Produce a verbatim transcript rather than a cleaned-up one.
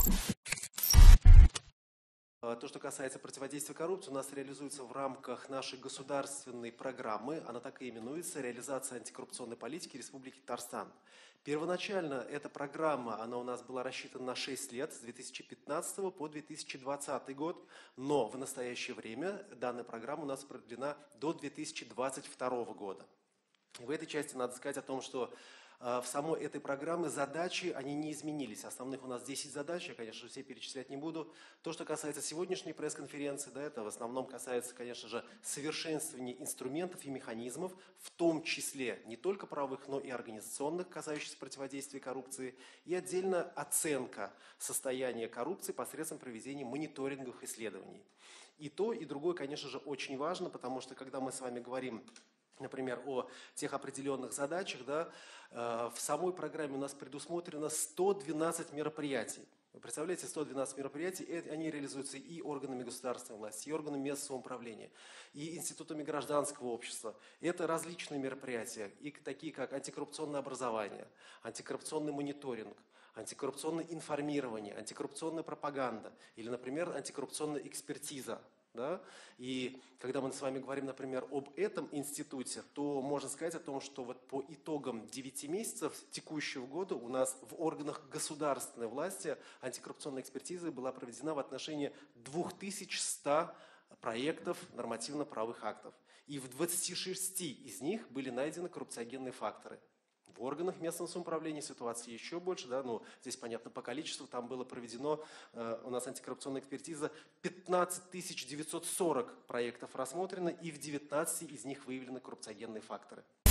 То, что касается противодействия коррупции, у нас реализуется в рамках нашей государственной программы, она так и именуется «Реализация антикоррупционной политики Республики Татарстан». Первоначально эта программа, она у нас была рассчитана на шесть лет, с две тысячи пятнадцатого по две тысячи двадцатый год, но в настоящее время данная программа у нас продлена до две тысячи двадцать второго года. В этой части надо сказать о том, что в самой этой программе задачи, они не изменились. Основных у нас десять задач, я, конечно, все перечислять не буду. То, что касается сегодняшней пресс-конференции, да, это в основном касается, конечно же, совершенствования инструментов и механизмов, в том числе не только правовых, но и организационных, касающихся противодействия коррупции, и отдельно оценка состояния коррупции посредством проведения мониторинговых исследований. И то, и другое, конечно же, очень важно, потому что, когда мы с вами говорим, например, о тех определенных задачах, да, э, в самой программе у нас предусмотрено сто двенадцать мероприятий. Вы представляете, сто двенадцать мероприятий, и они реализуются и органами государственной власти, и органами местного самоуправления, и институтами гражданского общества. И это различные мероприятия, и такие как антикоррупционное образование, антикоррупционный мониторинг, антикоррупционное информирование, антикоррупционная пропаганда или, например, антикоррупционная экспертиза. Да? И когда мы с вами говорим, например, об этом институте, то можно сказать о том, что вот по итогам девяти месяцев текущего года у нас в органах государственной власти антикоррупционная экспертиза была проведена в отношении двух тысяч ста проектов нормативно-правовых актов. И в двадцати шести из них были найдены коррупциогенные факторы. В органах местного самоуправления ситуация еще больше, да, ну, здесь понятно по количеству, там было проведено э, у нас антикоррупционная экспертиза, пятнадцать тысяч девятьсот сорок проектов рассмотрено, и в девятнадцати из них выявлены коррупциогенные факторы.